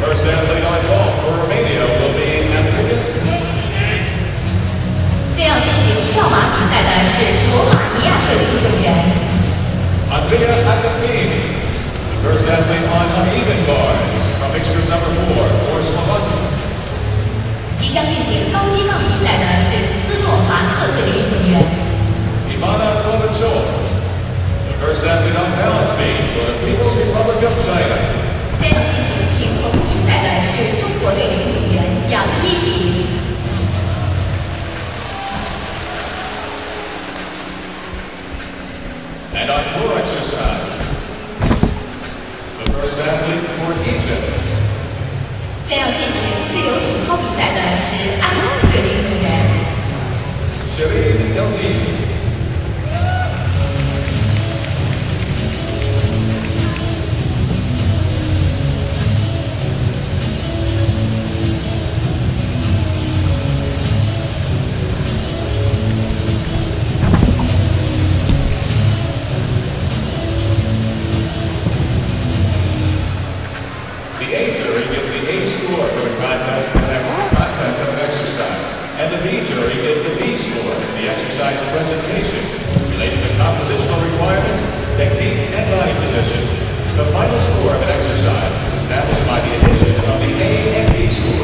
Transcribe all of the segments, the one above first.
First athlete on ball for Romania will be Andrea. 将要进行跳马比赛的是罗马尼亚队的运动员。 Andrea Agapini. The first athlete on uneven bars from mixed group number 4 for Slovakia. 即将进行高低杠比赛的是斯洛伐克队的运动员。 Ivana Kovačov. The first athlete on balance beam for the People's Republic of China. 将要进行平衡比赛的是中国队的运动员杨依林。 And on floor exercise, the first athlete for Egypt. 将要进行自由体操比赛的是埃及队的运动员。 Shireen El-Zizi. The A jury gives the A score for the contest content of an exercise, and the B jury gives the B score for the exercise presentation, related to compositional requirements, technique, and body position. The final score of an exercise is established by the addition of the A and B score.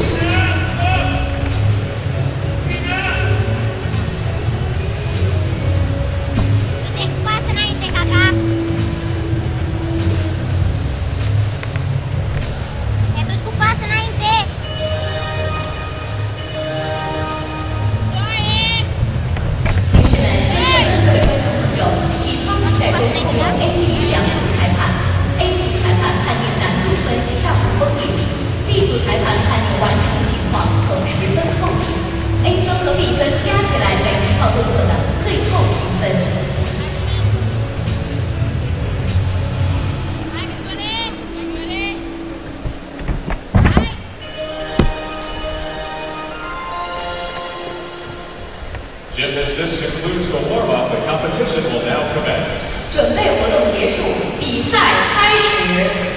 A 组裁判判定难度分上5公里 ，B 组裁判判定完成情况从10分扣起 ，A 分和 B 分加起来每一套动作的最后评分。 Gymnasts, this concludes the warm-up. The competition will now commence. 准备活动结束，比赛开始。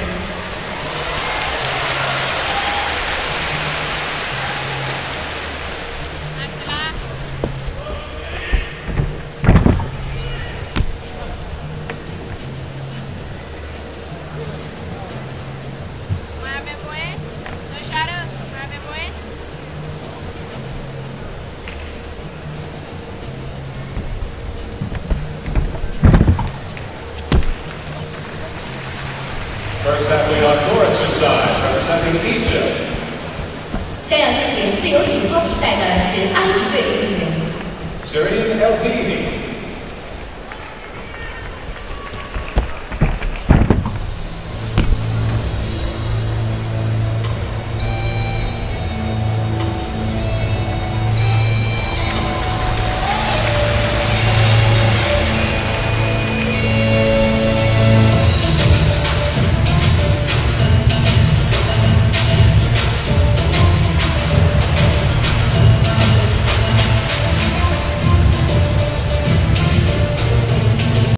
First athlete on floor exercise representing Egypt. 将要进行自由体操比赛的是埃及队的运动员。 Shireen El-Zizi.